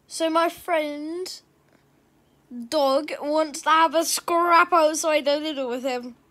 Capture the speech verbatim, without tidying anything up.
So my friend, dog, wants to have a scrap outside the Lidl with him.